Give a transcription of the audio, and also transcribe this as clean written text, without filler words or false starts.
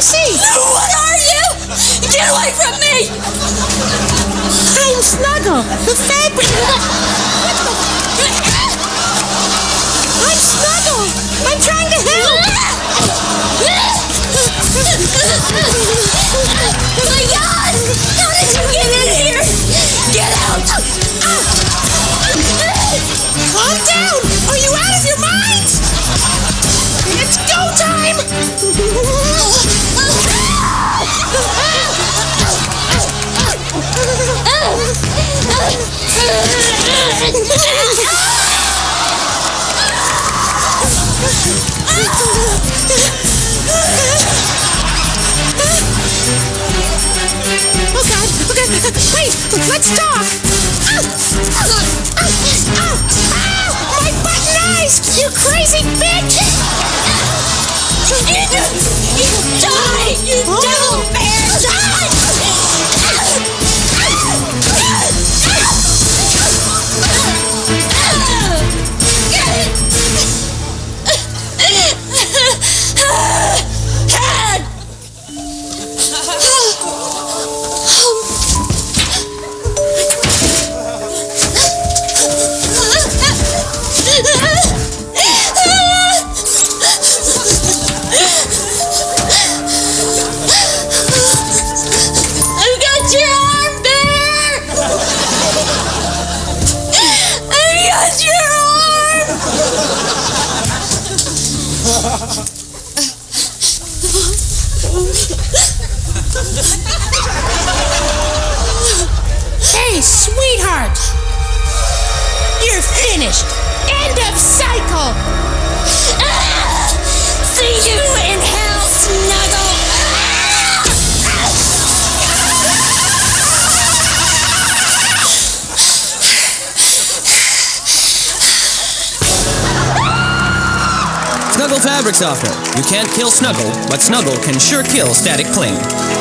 see. What are you? Get away from me! I'm Snuggle, the fabric. I'm Snuggle. I'm trying to help. Oh my God! How did you get in here? Get out! Calm down. Are you out of your minds? It's go time. Oh God! Okay, wait. Let's talk. My button eyes! You crazy bitch! You die! You devil bear! Die! Hey, sweetheart! You're finished! End of cycle! See you in hell, Snuggle! Snuggle Fabric Softener. You can't kill Snuggle, but Snuggle can sure kill static cling.